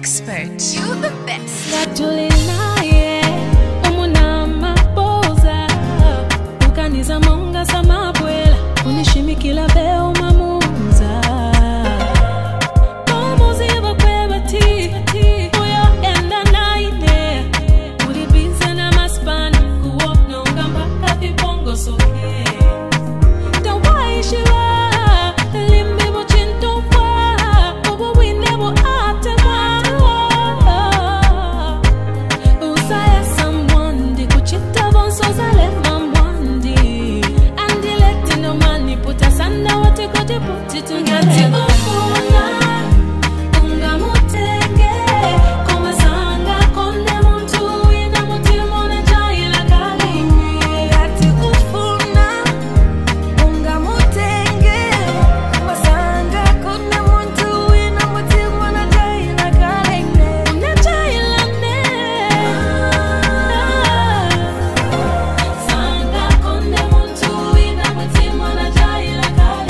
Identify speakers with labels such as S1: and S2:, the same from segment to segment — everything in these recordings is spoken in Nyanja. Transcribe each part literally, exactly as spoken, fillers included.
S1: expert. You're the best.
S2: Ukaniza monga sama abuela unishimikila beo mamuza como ziba kwebati uyo enda naine ulibize na maspani kuopno ngamba vibongo soke tawaishiwa limbi bochinto wa obo winebo atema usaya someone di kuchita bonso zale Sana wate kote puti tungati ufuna Unga mutenge Koma sanga konde muntu Ina mutimo na jaila kalimi Ngati ufuna Unga mutenge Koma sanga konde muntu Ina mutimo na jaila kalimi Una jaila ne Sanga konde muntu Ina mutimo na jaila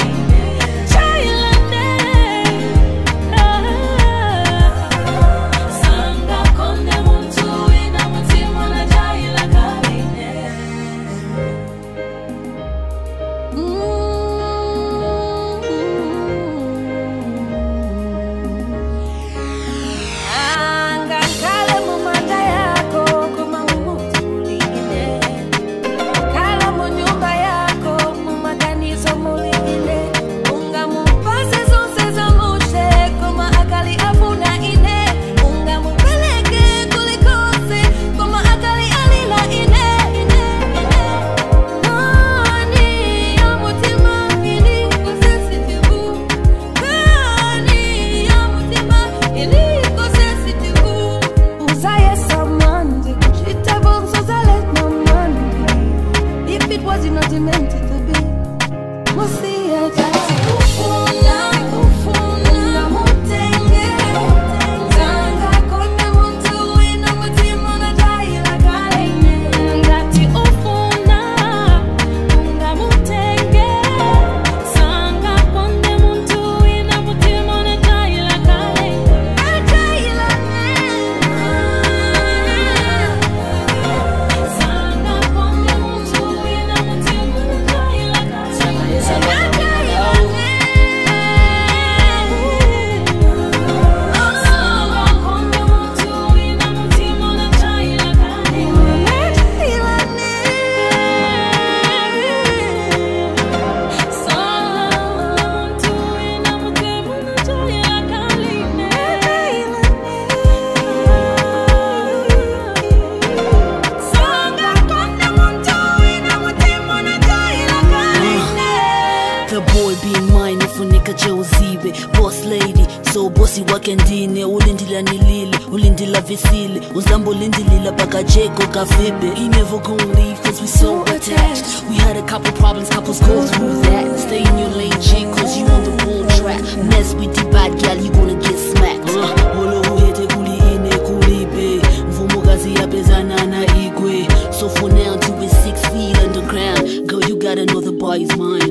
S2: Boss lady, so bossy wakendine ulindila nilile, ulindila visile uzambo ulindilila baka jeko kafibe. He never gonna leave cause we so attached. We had a couple problems, couples go through that. Stay in your lane, G, cause you on the bull track. Mess with the bad gal, you gonna get smacked. Olo uhete kuli ine kuli be mvumo kazi ya bezana na igwe. So for now, till we're six feet underground, girl, you gotta know the boy's mine.